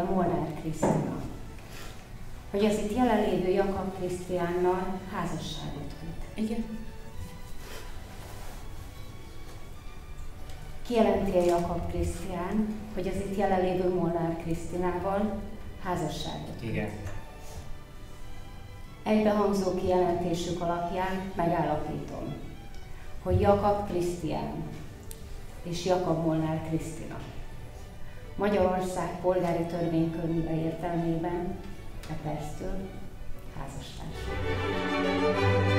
illetve Molnár Krisztina, hogy az itt jelenlévő Jakab Krisztiánnal házasságot köt. Igen. Kijelenti a Jakab Krisztián, hogy az itt jelenlévő Molnár Krisztinával házasságot köt. Igen. Egybehangzó kijelentésük alapján megállapítom, hogy Jakab Krisztián és Jakab Molnár Krisztina Magyarország polgári törvénykönyve értelmében e perctől házastársak.